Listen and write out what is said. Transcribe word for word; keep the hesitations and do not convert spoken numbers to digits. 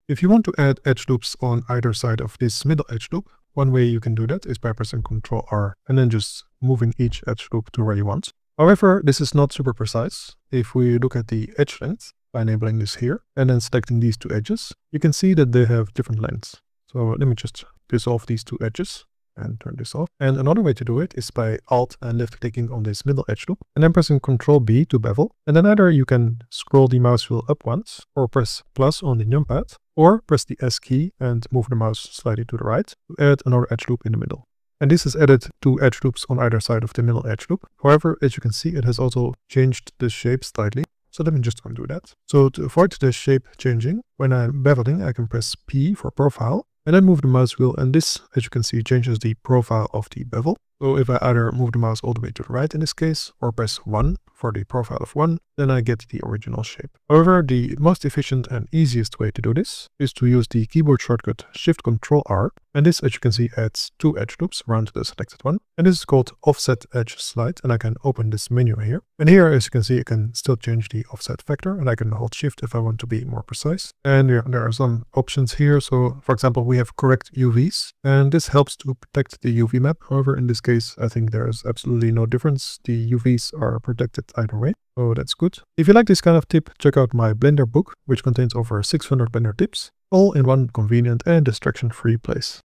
If you want to add edge loops on either side of this middle edge loop, one way you can do that is by pressing control R and then just moving each edge loop to where you want. However, this is not super precise. If we look at the edge length by enabling this here and then selecting these two edges, you can see that they have different lengths. So let me just dissolve these two edges and turn this off. And another way to do it is by Alt and left clicking on this middle edge loop and then pressing control B to bevel. And then either you can scroll the mouse wheel up once or press plus on the numpad or press the S key and move the mouse slightly to the right to add another edge loop in the middle. And this has added two edge loops on either side of the middle edge loop. However, as you can see, it has also changed the shape slightly. So let me just undo that. So to avoid the shape changing, when I'm beveling, I can press P for profile and then move the mouse wheel. And this, as you can see, changes the profile of the bevel. So if I either move the mouse all the way to the right in this case, or press one for the profile of one, then I get the original shape. However, the most efficient and easiest way to do this is to use the keyboard shortcut Shift control R. And this, as you can see, adds two edge loops around the selected one. And this is called Offset Edge Slide. And I can open this menu here. And here, as you can see, I can still change the offset factor. And I can hold Shift if I want to be more precise. And yeah, there are some options here. So, for example, we have correct U Vs. And this helps to protect the U V map. However, in this case, I think there is absolutely no difference. The U Vs are protected either way. So that's good. If you like this kind of tip, check out my Blender book, which contains over six hundred Blender tips, all in one convenient and distraction-free place.